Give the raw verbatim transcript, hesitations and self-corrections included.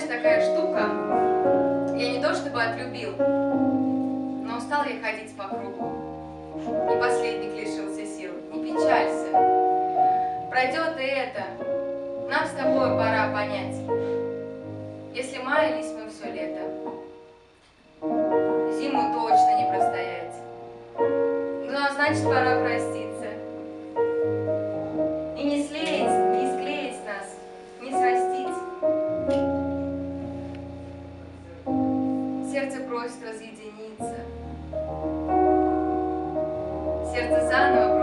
такая штука. Я не то чтобы отлюбил, но устал я ходить по кругу. И последник лишился сил. Не печалься. Пройдет и это. Нам с тобой пора понять. Если маялись мы все лето, зиму точно не простоять. Ну, а значит, пора проститься. И не слеять, не склеить нас, не срастить. Сердце просит разъединиться. Сердце заново